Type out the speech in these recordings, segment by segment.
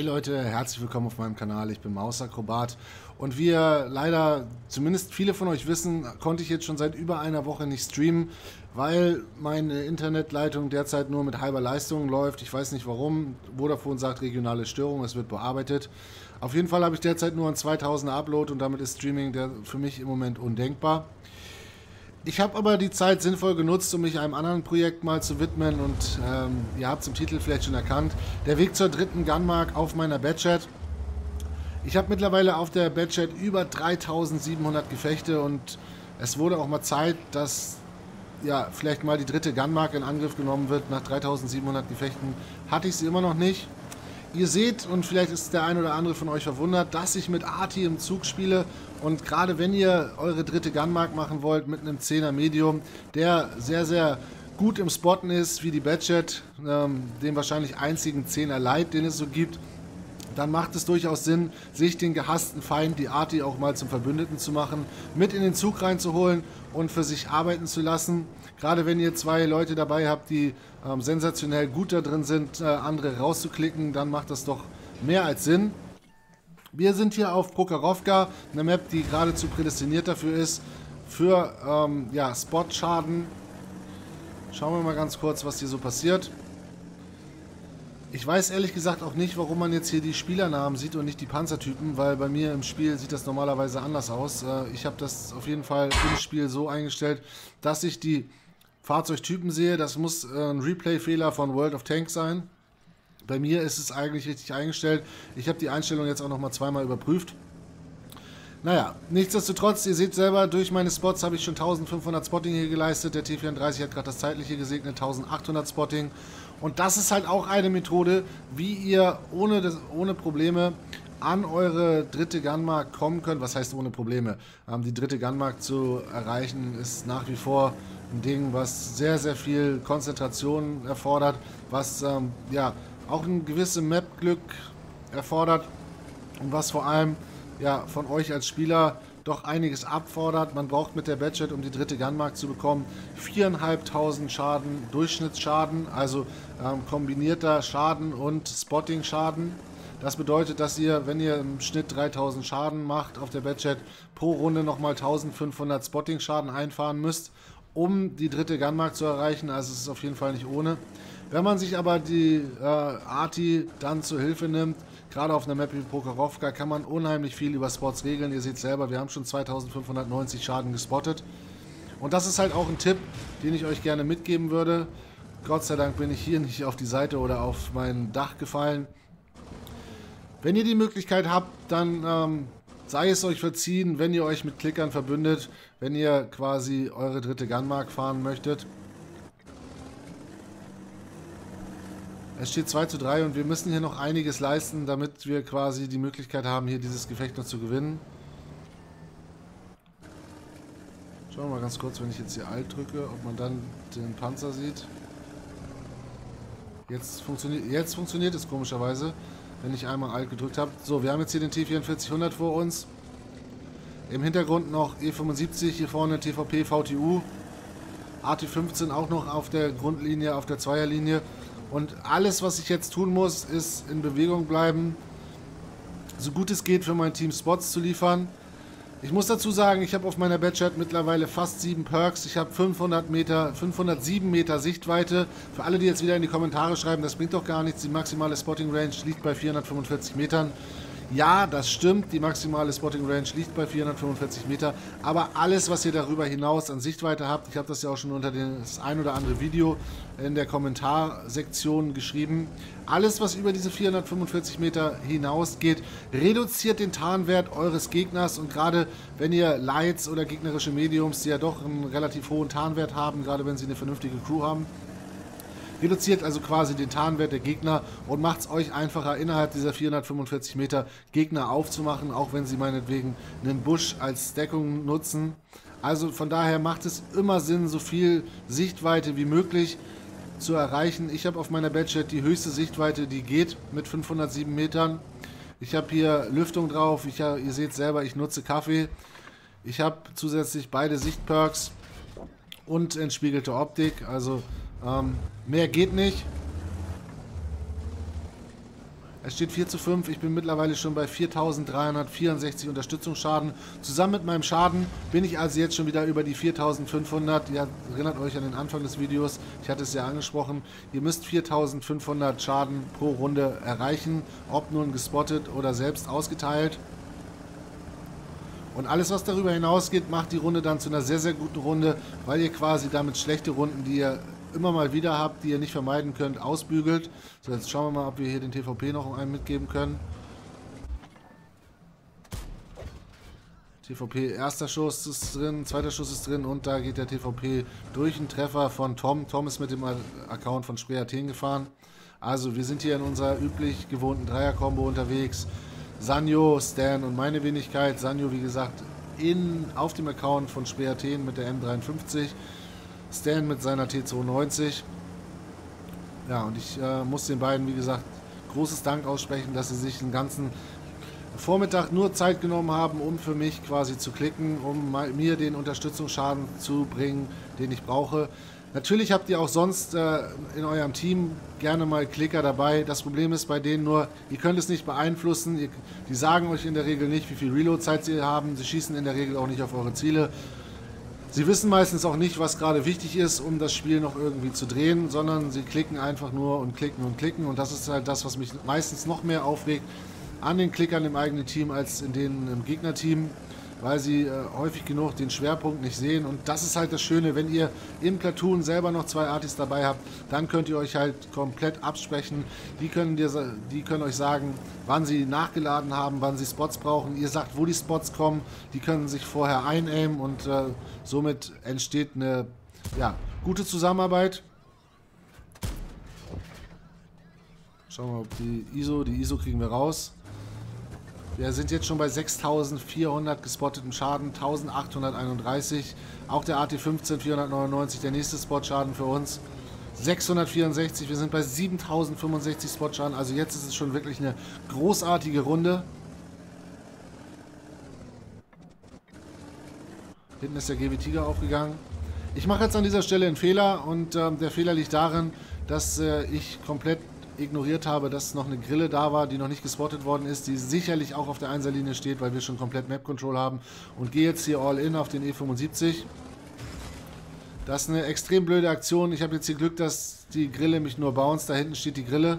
Hey Leute, herzlich willkommen auf meinem Kanal. Ich bin Mausakrobat und wie ihr leider, zumindest viele von euch wissen, konnte ich jetzt schon seit über einer Woche nicht streamen, weil meine Internetleitung derzeit nur mit halber Leistung läuft. Ich weiß nicht warum. Vodafone sagt regionale Störung, es wird bearbeitet. Auf jeden Fall habe ich derzeit nur einen 2000er Upload und damit ist Streaming für mich im Moment undenkbar. Ich habe aber die Zeit sinnvoll genutzt, um mich einem anderen Projekt mal zu widmen und ihr habt es im Titel vielleicht schon erkannt, der Weg zur dritten Gunmark auf meiner Badchat. Ich habe mittlerweile auf der Badchat über 3700 Gefechte und es wurde auch mal Zeit, dass ja vielleicht mal die dritte Gunmark in Angriff genommen wird. Nach 3700 Gefechten hatte ich sie immer noch nicht. Ihr seht, und vielleicht ist der ein oder andere von euch verwundert, dass ich mit Arti im Zug spiele. Und gerade wenn ihr eure dritte Gunmark machen wollt mit einem 10er Medium, der sehr, sehr gut im Spotten ist, wie die Badchat, dem wahrscheinlich einzigen 10er Light, den es so gibt, dann macht es durchaus Sinn, sich den gehassten Feind, die Arti, auch mal zum Verbündeten zu machen, mit in den Zug reinzuholen und für sich arbeiten zu lassen. Gerade wenn ihr zwei Leute dabei habt, die sensationell gut da drin sind, andere rauszuklicken, dann macht das doch mehr als Sinn. Wir sind hier auf Prokhorovka, eine Map, die geradezu prädestiniert dafür ist, für ja, Spot-Schaden. Schauen wir mal ganz kurz, was hier so passiert. Ich weiß ehrlich gesagt auch nicht, warum man jetzt hier die Spielernamen sieht und nicht die Panzertypen, weil bei mir im Spiel sieht das normalerweise anders aus. Ich habe das auf jeden Fall im Spiel so eingestellt, dass ich die Fahrzeugtypen sehe. Das muss ein Replay-Fehler von World of Tanks sein. Bei mir ist es eigentlich richtig eingestellt. Ich habe die Einstellung jetzt auch noch mal zweimal überprüft. Naja, nichtsdestotrotz, ihr seht selber, durch meine Spots habe ich schon 1500 Spotting hier geleistet. Der T34 hat gerade das zeitliche gesegnet, 1800 Spotting. Und das ist halt auch eine Methode, wie ihr ohne Probleme an eure dritte Gunmark kommen könnt. Was heißt ohne Probleme? Die dritte Gunmark zu erreichen ist nach wie vor ein Ding, was sehr, sehr viel Konzentration erfordert, was ja auch ein gewisses Map-Glück erfordert und was vor allem ja, von euch als Spieler doch einiges abfordert. Man braucht mit der Badchat, um die dritte Gunmark zu bekommen, 4.500 Schaden, Durchschnittsschaden, also kombinierter Schaden und Spotting-Schaden. Das bedeutet, dass ihr, wenn ihr im Schnitt 3000 Schaden macht auf der Badchat, pro Runde nochmal 1500 Spotting-Schaden einfahren müsst, um die dritte Gunmark zu erreichen. Also es ist auf jeden Fall nicht ohne. Wenn man sich aber die Arti dann zur Hilfe nimmt, gerade auf einer Map wie Prokhorovka, kann man unheimlich viel über Spots regeln. Ihr seht selber, wir haben schon 2590 Schaden gespottet. Und das ist halt auch ein Tipp, den ich euch gerne mitgeben würde. Gott sei Dank bin ich hier nicht auf die Seite oder auf mein Dach gefallen. Wenn ihr die Möglichkeit habt, dann sei es euch verziehen, wenn ihr euch mit Klickern verbündet, wenn ihr quasi eure dritte Gunmark fahren möchtet. Es steht 2:3 und wir müssen hier noch einiges leisten, damit wir quasi die Möglichkeit haben, hier dieses Gefecht noch zu gewinnen. Schauen wir mal ganz kurz, wenn ich jetzt hier Alt drücke, ob man dann den Panzer sieht. Jetzt funktioniert es komischerweise, wenn ich einmal Alt gedrückt habe. So, wir haben jetzt hier den T4400 vor uns. Im Hintergrund noch E75, hier vorne TVP, VTU. AT15 auch noch auf der Grundlinie, auf der Zweierlinie. Und alles, was ich jetzt tun muss, ist in Bewegung bleiben, so gut es geht für mein Team Spots zu liefern. Ich muss dazu sagen, ich habe auf meiner Badchat mittlerweile fast 7 Perks. Ich habe 507 Meter Sichtweite. Für alle, die jetzt wieder in die Kommentare schreiben, das bringt doch gar nichts. Die maximale Spotting Range liegt bei 445 Metern. Ja, das stimmt, die maximale Spotting Range liegt bei 445 Meter, aber alles, was ihr darüber hinaus an Sichtweite habt, ich habe das ja auch schon unter das ein oder andere Video in der Kommentarsektion geschrieben, alles, was über diese 445 Meter hinausgeht, reduziert den Tarnwert eures Gegners und gerade wenn ihr Lights oder gegnerische Mediums, die ja doch einen relativ hohen Tarnwert haben, gerade wenn sie eine vernünftige Crew haben, reduziert also quasi den Tarnwert der Gegner und macht es euch einfacher, innerhalb dieser 445 Meter Gegner aufzumachen, auch wenn sie meinetwegen einen Busch als Deckung nutzen. Also von daher macht es immer Sinn, so viel Sichtweite wie möglich zu erreichen. Ich habe auf meiner Badchat die höchste Sichtweite, die geht, mit 507 Metern. Ich habe hier Lüftung drauf, ihr seht selber, ich nutze Kaffee. Ich habe zusätzlich beide Sichtperks und entspiegelte Optik, also mehr geht nicht. Es steht 4:5. Ich bin mittlerweile schon bei 4.364 Unterstützungsschaden. Zusammen mit meinem Schaden bin ich also jetzt schon wieder über die 4.500. Ihr erinnert euch an den Anfang des Videos. Ich hatte es ja angesprochen. Ihr müsst 4.500 Schaden pro Runde erreichen. Ob nun gespottet oder selbst ausgeteilt. Und alles, was darüber hinausgeht, macht die Runde dann zu einer sehr, sehr guten Runde, weil ihr quasi damit schlechte Runden, die ihr immer mal wieder habt, die ihr nicht vermeiden könnt, ausbügelt. So, jetzt schauen wir mal, ob wir hier den TVP noch einen mitgeben können. TVP, erster Schuss ist drin, zweiter Schuss ist drin und da geht der TVP durch einen Treffer von Tom. Tom ist mit dem Account von Spree Athen gefahren. Also wir sind hier in unserer üblich gewohnten Dreier-Kombo unterwegs. Sanyo, Stan und meine Wenigkeit. Sanyo, wie gesagt, auf dem Account von Spree Athen mit der M53. Stan mit seiner T92. Ja, und ich muss den beiden, wie gesagt, großes Dank aussprechen, dass sie sich den ganzen Vormittag nur Zeit genommen haben, um für mich quasi zu klicken, um mir den Unterstützungsschaden zu bringen, den ich brauche. Natürlich habt ihr auch sonst in eurem Team gerne mal Klicker dabei. Das Problem ist bei denen nur, ihr könnt es nicht beeinflussen. Die sagen euch in der Regel nicht, wie viel Reload-Zeit sie haben. Sie schießen in der Regel auch nicht auf eure Ziele. Sie wissen meistens auch nicht, was gerade wichtig ist, um das Spiel noch irgendwie zu drehen, sondern sie klicken einfach nur und klicken und klicken. Und das ist halt das, was mich meistens noch mehr aufregt an den Klickern im eigenen Team als in denen im Gegnerteam, weil sie häufig genug den Schwerpunkt nicht sehen. Und das ist halt das Schöne, wenn ihr im Platoon selber noch zwei Artis dabei habt, dann könnt ihr euch halt komplett absprechen. Die können euch sagen, wann sie nachgeladen haben, wann sie Spots brauchen. Ihr sagt, wo die Spots kommen. Die können sich vorher einaimen und somit entsteht eine gute Zusammenarbeit. Schauen wir mal, ob die ISO kriegen wir raus. Wir sind jetzt schon bei 6.400 gespotteten Schaden, 1.831. Auch der AT-15 499, der nächste Spotschaden für uns. 664, wir sind bei 7.065 Spotschaden. Also jetzt ist es schon wirklich eine großartige Runde. Hinten ist der GW Tiger aufgegangen. Ich mache jetzt an dieser Stelle einen Fehler und der Fehler liegt darin, dass ich komplett ignoriert habe, dass noch eine Grille da war, die noch nicht gespottet worden ist, die sicherlich auch auf der 1er-Linie steht, weil wir schon komplett Map-Control haben und gehe jetzt hier all in auf den E75. Das ist eine extrem blöde Aktion. Ich habe jetzt hier Glück, dass die Grille mich nur bounce. Da hinten steht die Grille.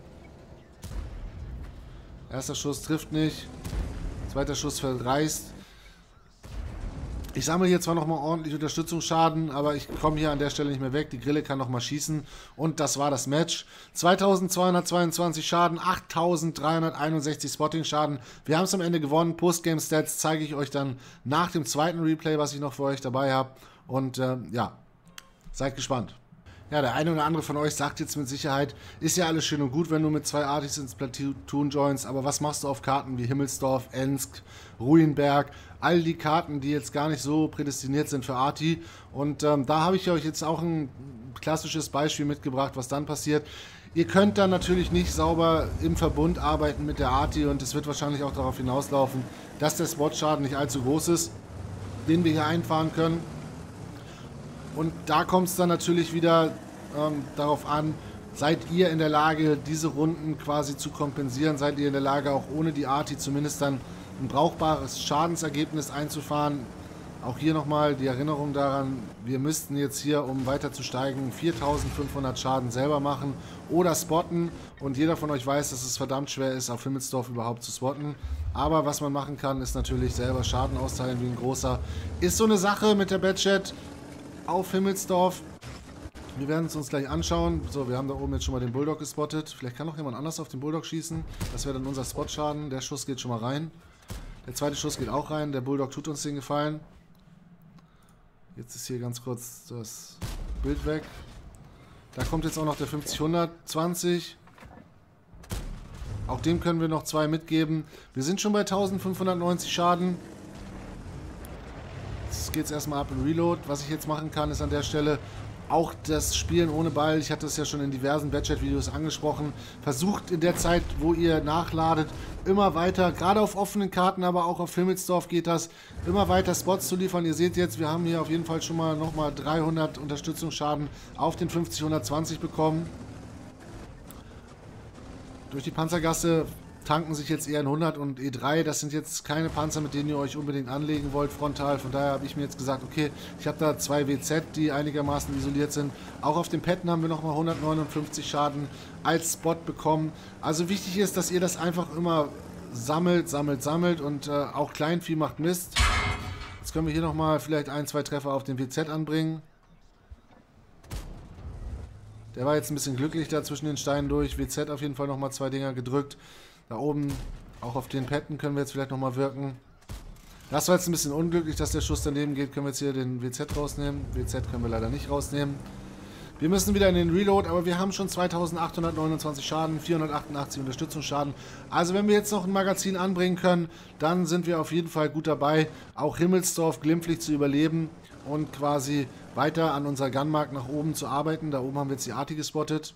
Erster Schuss trifft nicht. Zweiter Schuss verreißt. Ich sammle hier zwar nochmal ordentlich Unterstützungsschaden, aber ich komme hier an der Stelle nicht mehr weg. Die Grille kann nochmal schießen. Und das war das Match. 2222 Schaden, 8361 Spotting-Schaden. Wir haben es am Ende gewonnen. Postgame-Stats zeige ich euch dann nach dem zweiten Replay, was ich noch für euch dabei habe. Und ja, seid gespannt. Ja, der eine oder andere von euch sagt jetzt mit Sicherheit, ist ja alles schön und gut, wenn du mit zwei Artis ins Platoon joinst, aber was machst du auf Karten wie Himmelsdorf, Ensk, Ruinberg, all die Karten, die jetzt gar nicht so prädestiniert sind für Arti. Und da habe ich euch jetzt auch ein klassisches Beispiel mitgebracht, was dann passiert. Ihr könnt dann natürlich nicht sauber im Verbund arbeiten mit der Arti und es wird wahrscheinlich auch darauf hinauslaufen, dass der Spotschaden nicht allzu groß ist, den wir hier einfahren können. Und da kommt es dann natürlich wieder darauf an, seid ihr in der Lage, diese Runden quasi zu kompensieren, seid ihr in der Lage, auch ohne die Arti zumindest dann ein brauchbares Schadensergebnis einzufahren. Auch hier nochmal die Erinnerung daran, wir müssten jetzt hier, um weiter zu steigen, 4.500 Schaden selber machen oder spotten. Und jeder von euch weiß, dass es verdammt schwer ist, auf Himmelsdorf überhaupt zu spotten. Aber was man machen kann, ist natürlich selber Schaden austeilen wie ein großer. Ist so eine Sache mit der Badchat auf Himmelsdorf. Wir werden es uns gleich anschauen. So, wir haben da oben jetzt schon mal den Bulldog gespottet. Vielleicht kann noch jemand anders auf den Bulldog schießen. Das wäre dann unser Spotschaden. Der Schuss geht schon mal rein. Der zweite Schuss geht auch rein. Der Bulldog tut uns den Gefallen. Jetzt ist hier ganz kurz das Bild weg. Da kommt jetzt auch noch der 50-120. Auch dem können wir noch zwei mitgeben. Wir sind schon bei 1590 Schaden. Jetzt geht es erstmal ab in Reload. Was ich jetzt machen kann, ist an der Stelle auch das Spielen ohne Ball. Ich hatte es ja schon in diversen Badchat-Videos angesprochen. Versucht in der Zeit, wo ihr nachladet, immer weiter, gerade auf offenen Karten, aber auch auf Himmelsdorf geht das, immer weiter Spots zu liefern. Ihr seht jetzt, wir haben hier auf jeden Fall schon mal nochmal 300 Unterstützungsschaden auf den 50-120 bekommen. Durch die Panzergasse tanken sich jetzt EN100 und E3. Das sind jetzt keine Panzer, mit denen ihr euch unbedingt anlegen wollt frontal. Von daher habe ich mir jetzt gesagt, okay, ich habe da 2 WZ, die einigermaßen isoliert sind. Auch auf den Patten haben wir nochmal 159 Schaden als Spot bekommen. Also wichtig ist, dass ihr das einfach immer sammelt und auch Kleinvieh macht Mist. Jetzt können wir hier nochmal vielleicht 1, 2 Treffer auf den WZ anbringen. Der war jetzt ein bisschen glücklich da zwischen den Steinen durch. WZ auf jeden Fall nochmal 2 Dinger gedrückt. Da oben, auch auf den Patten können wir jetzt vielleicht nochmal wirken. Das war jetzt ein bisschen unglücklich, dass der Schuss daneben geht. Können wir jetzt hier den WZ rausnehmen. WZ können wir leider nicht rausnehmen. Wir müssen wieder in den Reload, aber wir haben schon 2829 Schaden, 488 Unterstützungsschaden. Also wenn wir jetzt noch ein Magazin anbringen können, dann sind wir auf jeden Fall gut dabei, auch Himmelsdorf glimpflich zu überleben und quasi weiter an unserer Gunmark nach oben zu arbeiten. Da oben haben wir jetzt die Arti gespottet.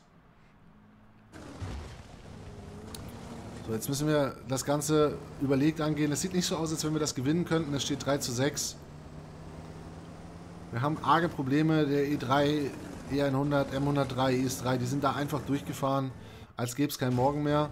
So, jetzt müssen wir das Ganze überlegt angehen. Es sieht nicht so aus, als wenn wir das gewinnen könnten. Es steht 3:6. Wir haben arge Probleme. Der E3, E100, M103, IS-3, die sind da einfach durchgefahren, als gäbe es kein Morgen mehr.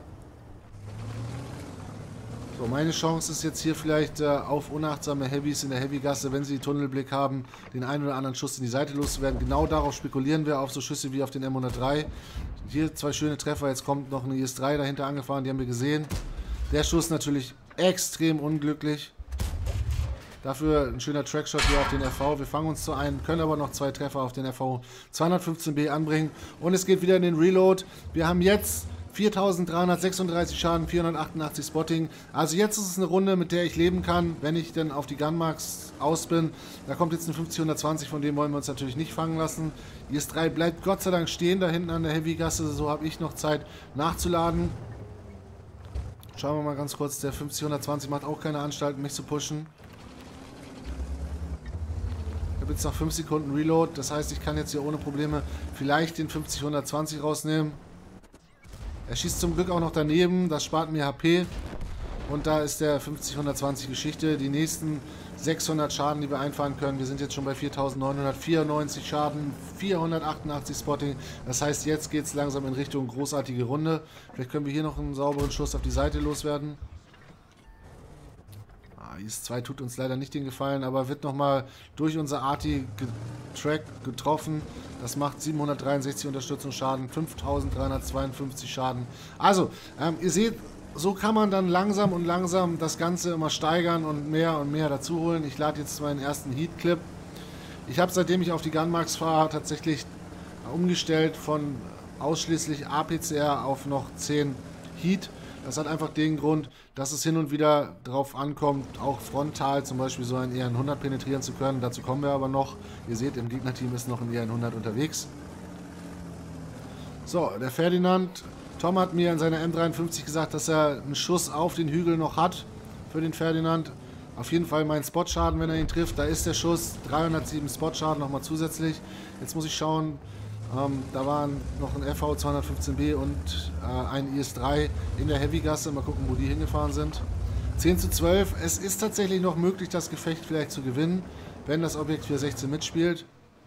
So, meine Chance ist jetzt hier vielleicht auf unachtsame Heavys in der Heavygasse, wenn sie Tunnelblick haben, den einen oder anderen Schuss in die Seite loszuwerden. Genau darauf spekulieren wir, auf so Schüsse wie auf den M103. Hier 2 schöne Treffer, jetzt kommt noch eine IS-3 dahinter angefahren, die haben wir gesehen. Der Schuss natürlich extrem unglücklich. Dafür ein schöner Trackshot hier auf den RV. Wir fangen uns zu ein, können aber noch 2 Treffer auf den RV 215B anbringen. Und es geht wieder in den Reload. Wir haben jetzt 4336 Schaden, 488 Spotting. Also jetzt ist es eine Runde, mit der ich leben kann, wenn ich denn auf die Gunmarks aus bin. Da kommt jetzt ein 50-120, von dem wollen wir uns natürlich nicht fangen lassen. IS-3 bleibt Gott sei Dank stehen, da hinten an der Heavygasse. So habe ich noch Zeit nachzuladen. Schauen wir mal ganz kurz, der 50-120 macht auch keine Anstalten, mich zu pushen. Ich habe jetzt noch 5 Sekunden Reload, das heißt, ich kann jetzt hier ohne Probleme vielleicht den 50-120 rausnehmen. Er schießt zum Glück auch noch daneben, das spart mir HP. Und da ist der 50-120 Geschichte. Die nächsten 600 Schaden, die wir einfahren können. Wir sind jetzt schon bei 4994 Schaden, 488 Spotting. Das heißt, jetzt geht es langsam in Richtung großartige Runde. Vielleicht können wir hier noch einen sauberen Schuss auf die Seite loswerden. IS-2 tut uns leider nicht den Gefallen, aber wird nochmal durch unser Arti getroffen. Das macht 763 Unterstützungsschaden, 5352 Schaden. Also, ihr seht, so kann man dann langsam und langsam das Ganze immer steigern und mehr dazu holen. Ich lade jetzt meinen ersten Heat-Clip. Ich habe, seitdem ich auf die Gunmarks fahre, tatsächlich umgestellt von ausschließlich APCR auf noch 10 Heat. Das hat einfach den Grund, dass es hin und wieder drauf ankommt, auch frontal zum Beispiel so ein EN100 penetrieren zu können. Dazu kommen wir aber noch. Ihr seht, im Gegnerteam ist noch ein EN100 unterwegs. So, der Ferdinand. Tom hat mir in seiner M53 gesagt, dass er einen Schuss auf den Hügel noch hat für den Ferdinand. Auf jeden Fall mein Spotschaden, wenn er ihn trifft. Da ist der Schuss. 307 Spotschaden nochmal zusätzlich. Jetzt muss ich schauen. Da waren noch ein FV 215B und ein IS-3 in der Heavygasse. Mal gucken, wo die hingefahren sind. 10:12. Es ist tatsächlich noch möglich, das Gefecht vielleicht zu gewinnen, wenn das Objekt 416 mitspielt.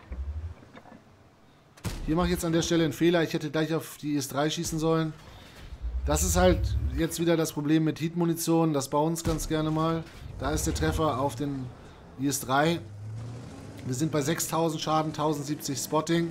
Hier mache ich jetzt an der Stelle einen Fehler. Ich hätte gleich auf die IS-3 schießen sollen. Das ist halt jetzt wieder das Problem mit Heat-Munition. Das bounce ganz gerne mal. Da ist der Treffer auf den IS-3. Wir sind bei 6000 Schaden, 1070 Spotting.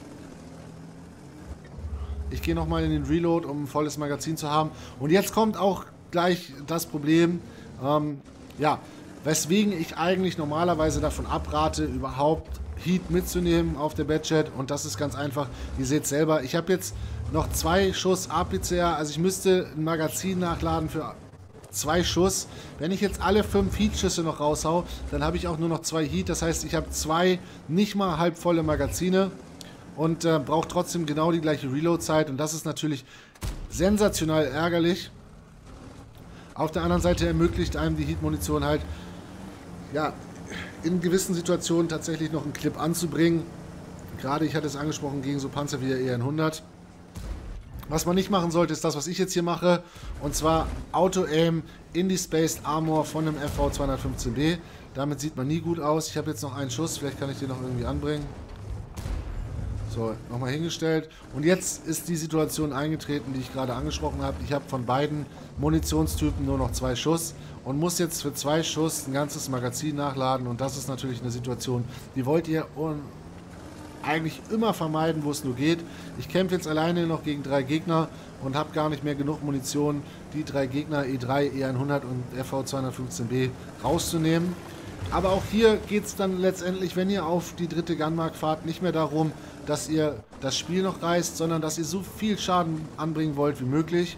Ich gehe nochmal in den Reload, um ein volles Magazin zu haben. Und jetzt kommt auch gleich das Problem, ja, weswegen ich eigentlich normalerweise davon abrate, überhaupt Heat mitzunehmen auf der Badjet. Und das ist ganz einfach, ihr seht selber, ich habe jetzt noch 2 Schuss APCR, also ich müsste ein Magazin nachladen für 2 Schuss. Wenn ich jetzt alle 5 Heat-Schüsse noch raushau, dann habe ich auch nur noch 2 Heat. Das heißt, ich habe 2 nicht mal halbvolle Magazine. Und braucht trotzdem genau die gleiche Reload-Zeit. Und das ist natürlich sensationell ärgerlich. Auf der anderen Seite ermöglicht einem die Heat-Munition halt, ja, in gewissen Situationen tatsächlich noch einen Clip anzubringen. Gerade, ich hatte es angesprochen, gegen so Panzer wie der EN100. Was man nicht machen sollte, ist das, was ich jetzt hier mache. Und zwar Auto-Aim in die Spaced Armor von einem FV 215B. Damit sieht man nie gut aus. Ich habe jetzt noch einen Schuss, vielleicht kann ich den noch irgendwie anbringen. So, nochmal hingestellt. Und jetzt ist die Situation eingetreten, die ich gerade angesprochen habe. Ich habe von beiden Munitionstypen nur noch 2 Schuss und muss jetzt für 2 Schuss ein ganzes Magazin nachladen. Und das ist natürlich eine Situation, die wollt ihr eigentlich immer vermeiden, wo es nur geht. Ich kämpfe jetzt alleine noch gegen 3 Gegner und habe gar nicht mehr genug Munition, die 3 Gegner E3, E100 und FV215B rauszunehmen. Aber auch hier geht es dann letztendlich, wenn ihr auf die dritte Gunmark fahrt, nicht mehr darum, dass ihr das Spiel noch reißt, sondern dass ihr so viel Schaden anbringen wollt wie möglich.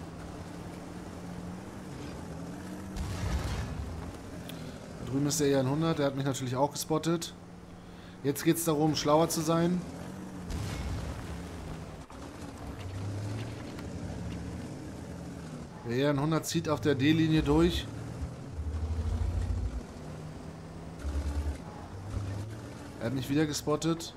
Da drüben ist der E100, der hat mich natürlich auch gespottet. Jetzt geht es darum, schlauer zu sein. Der E100 zieht auf der D-Linie durch. Er hat mich wieder gespottet.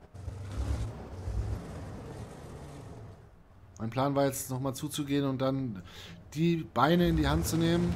Mein Plan war jetzt nochmal zuzugehen und dann die Beine in die Hand zu nehmen.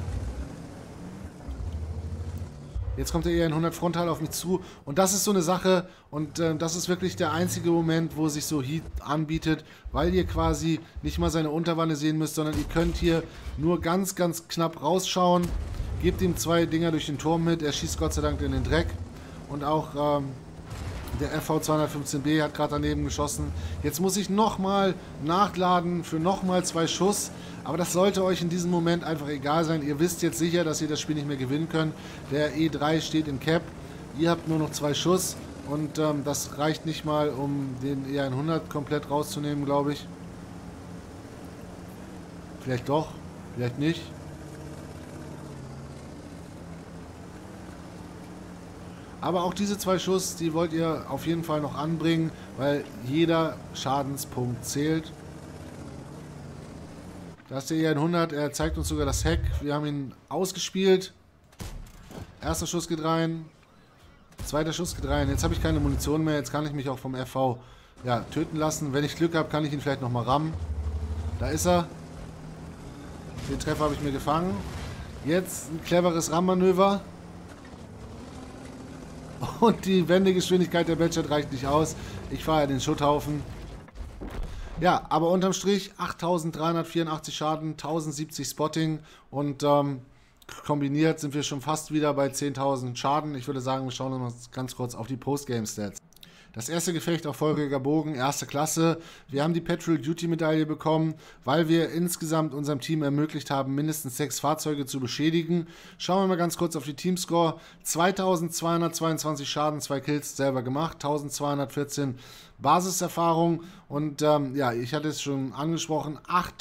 Jetzt kommt der E100 frontal auf mich zu. Und das ist so eine Sache. Und das ist wirklich der einzige Moment, wo sich so Heat anbietet. Weil ihr quasi nicht mal seine Unterwanne sehen müsst, sondern ihr könnt hier nur ganz, ganz knapp rausschauen. Gebt ihm 2 Dinger durch den Turm mit. Er schießt Gott sei Dank in den Dreck. Und auch der FV215B hat gerade daneben geschossen. Jetzt muss ich nochmal nachladen für nochmal 2 Schuss. Aber das sollte euch in diesem Moment einfach egal sein. Ihr wisst jetzt sicher, dass ihr das Spiel nicht mehr gewinnen könnt. Der E3 steht in Cap. Ihr habt nur noch 2 Schuss. Und das reicht nicht mal, um den E100 komplett rauszunehmen, glaube ich. Vielleicht doch, vielleicht nicht. Aber auch diese 2 Schuss, die wollt ihr auf jeden Fall noch anbringen, weil jeder Schadenspunkt zählt. Da ist der E100, er zeigt uns sogar das Heck. Wir haben ihn ausgespielt. Erster Schuss geht rein. Zweiter Schuss geht rein. Jetzt habe ich keine Munition mehr. Jetzt kann ich mich auch vom FV töten lassen. Wenn ich Glück habe, kann ich ihn vielleicht nochmal rammen. Da ist er. Den Treffer habe ich mir gefangen. Jetzt ein cleveres Rammmanöver. Und die Wendegeschwindigkeit der Badger reicht nicht aus. Ich fahre in den Schutthaufen. Ja, aber unterm Strich 8.384 Schaden, 1.070 Spotting und kombiniert sind wir schon fast wieder bei 10.000 Schaden. Ich würde sagen, wir schauen uns ganz kurz auf die Postgame-Stats. Das erste Gefecht auf feuriger Bogen, erste Klasse. Wir haben die Patrol Duty Medaille bekommen, weil wir insgesamt unserem Team ermöglicht haben, mindestens 6 Fahrzeuge zu beschädigen. Schauen wir mal ganz kurz auf die Teamscore. 2222 Schaden, 2 Kills selber gemacht, 1214 Basiserfahrung und ich hatte es schon angesprochen,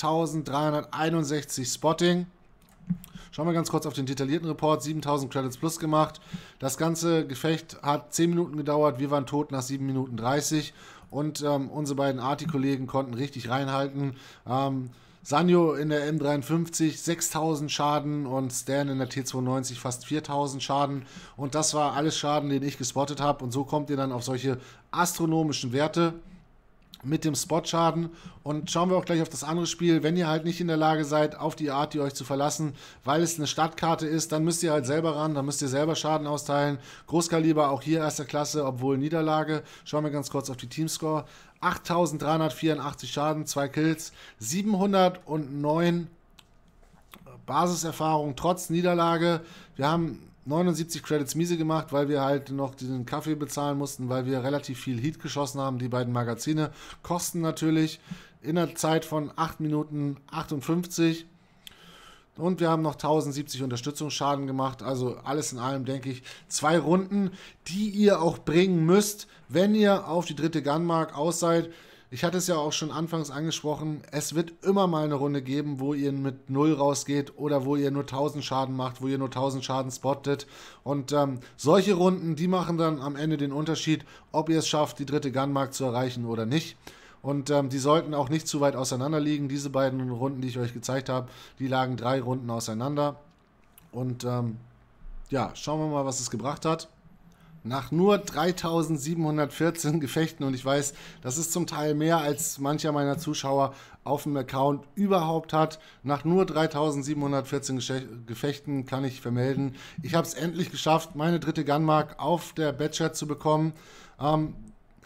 8361 Spotting. Schauen wir ganz kurz auf den detaillierten Report. 7000 Credits plus gemacht. Das ganze Gefecht hat 10 Minuten gedauert. Wir waren tot nach 7 Minuten 30. Und unsere beiden Arti-Kollegen konnten richtig reinhalten. Sanyo in der M53 6000 Schaden und Stan in der T92 fast 4000 Schaden. Und das war alles Schaden, den ich gespottet habe. Und so kommt ihr dann auf solche astronomischen Werte mit dem Spotschaden. Und schauen wir auch gleich auf das andere Spiel. Wenn ihr halt nicht in der Lage seid, auf die Arti euch zu verlassen, weil es eine Stadtkarte ist, dann müsst ihr halt selber ran, dann müsst ihr selber Schaden austeilen. Großkaliber auch hier erster Klasse, obwohl Niederlage. Schauen wir ganz kurz auf die Teamscore. 8384 Schaden, 2 Kills, 709 Basiserfahrung trotz Niederlage. Wir haben 79 Credits miese gemacht, weil wir halt noch diesen Kaffee bezahlen mussten, weil wir relativ viel Heat geschossen haben. Die beiden Magazine kosten natürlich in der Zeit von 8 Minuten 58. Und wir haben noch 1070 Unterstützungsschaden gemacht. Also alles in allem, denke ich, 2 Runden, die ihr auch bringen müsst, wenn ihr auf die dritte Gunmark aus seid. Ich hatte es ja auch schon anfangs angesprochen, es wird immer mal eine Runde geben, wo ihr mit 0 rausgeht oder wo ihr nur 1000 Schaden macht, wo ihr nur 1000 Schaden spottet. Und solche Runden, die machen dann am Ende den Unterschied, ob ihr es schafft, die dritte Gunmark zu erreichen oder nicht. Und die sollten auch nicht zu weit auseinander liegen. Diese beiden Runden, die ich euch gezeigt habe, die lagen 3 Runden auseinander. Und schauen wir mal, was es gebracht hat. Nach nur 3714 Gefechten, und ich weiß, das ist zum Teil mehr als mancher meiner Zuschauer auf dem Account überhaupt hat, nach nur 3714 Gefechten kann ich vermelden, ich habe es endlich geschafft, meine dritte Gunmark auf der Badger zu bekommen.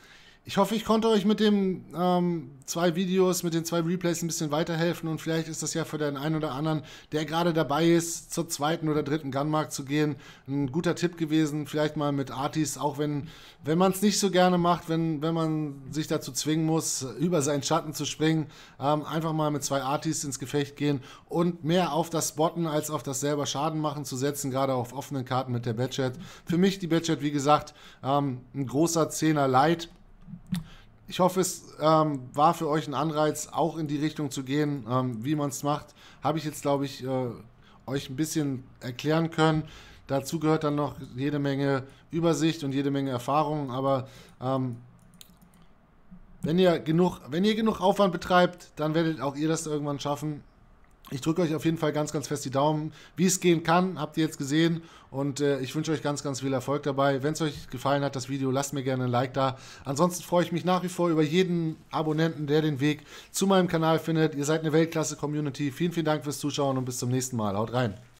Ich hoffe, ich konnte euch mit den 2 Videos, mit den 2 Replays ein bisschen weiterhelfen und vielleicht ist das ja für den einen oder anderen, der gerade dabei ist, zur 2. oder 3. Gunmark zu gehen, ein guter Tipp gewesen. Vielleicht mal mit Artis, auch wenn man es nicht so gerne macht, wenn man sich dazu zwingen muss, über seinen Schatten zu springen, einfach mal mit 2 Artis ins Gefecht gehen und mehr auf das Spotten als auf das selber Schaden machen zu setzen, gerade auf offenen Karten mit der Badchat. Für mich die Badchat, wie gesagt, ein großer 10er Light. Ich hoffe, es war für euch ein Anreiz, auch in die Richtung zu gehen, wie man es macht. Habe ich jetzt, glaube ich, euch ein bisschen erklären können. Dazu gehört dann noch jede Menge Übersicht und jede Menge Erfahrung. Aber wenn ihr genug Aufwand betreibt, dann werdet auch ihr das irgendwann schaffen. Ich drücke euch auf jeden Fall ganz, ganz fest die Daumen. Wie es gehen kann, habt ihr jetzt gesehen. Und ich wünsche euch ganz, ganz viel Erfolg dabei. Wenn es euch gefallen hat, das Video, lasst mir gerne ein Like da. Ansonsten freue ich mich nach wie vor über jeden Abonnenten, der den Weg zu meinem Kanal findet. Ihr seid eine Weltklasse-Community. Vielen, vielen Dank fürs Zuschauen und bis zum nächsten Mal. Haut rein.